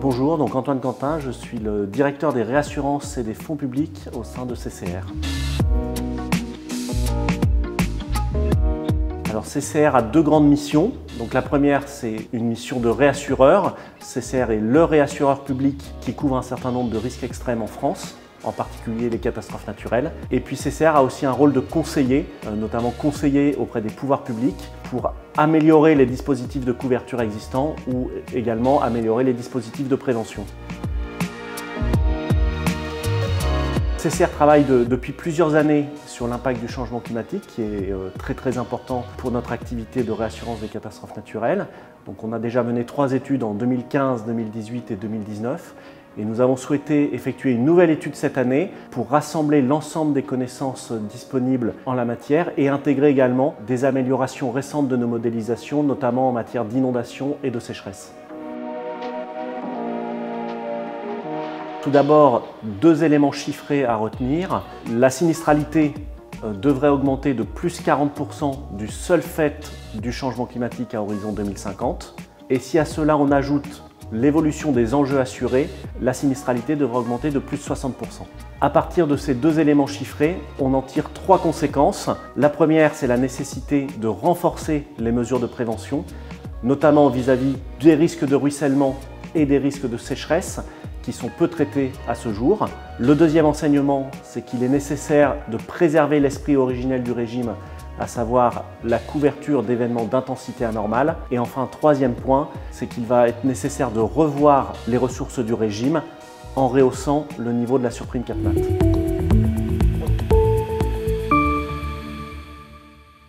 Bonjour, donc Antoine Quentin, je suis le directeur des réassurances et des fonds publics au sein de CCR. Alors CCR a deux grandes missions. Donc la première, c'est une mission de réassureur. CCR est le réassureur public qui couvre un certain nombre de risques extrêmes en France, en particulier les catastrophes naturelles. Et puis CCR a aussi un rôle de conseiller, notamment conseiller auprès des pouvoirs publics pour améliorer les dispositifs de couverture existants ou également améliorer les dispositifs de prévention. CCR travaille depuis plusieurs années sur l'impact du changement climatique qui est très important pour notre activité de réassurance des catastrophes naturelles. Donc on a déjà mené 3 études en 2015, 2018 et 2019 et nous avons souhaité effectuer une nouvelle étude cette année pour rassembler l'ensemble des connaissances disponibles en la matière et intégrer également des améliorations récentes de nos modélisations, notamment en matière d'inondation et de sécheresse. Tout d'abord, 2 éléments chiffrés à retenir. La sinistralité devrait augmenter de plus 40% du seul fait du changement climatique à horizon 2050. Et si à cela on ajoute l'évolution des enjeux assurés, la sinistralité devrait augmenter de plus 60%. À partir de ces 2 éléments chiffrés, on en tire 3 conséquences. La première, c'est la nécessité de renforcer les mesures de prévention, notamment vis-à-vis des risques de ruissellement et des risques de sécheresse, qui sont peu traités à ce jour. Le deuxième enseignement, c'est qu'il est nécessaire de préserver l'esprit originel du régime, à savoir la couverture d'événements d'intensité anormale. Et enfin, troisième point, c'est qu'il va être nécessaire de revoir les ressources du régime en rehaussant le niveau de la surprime CatNat.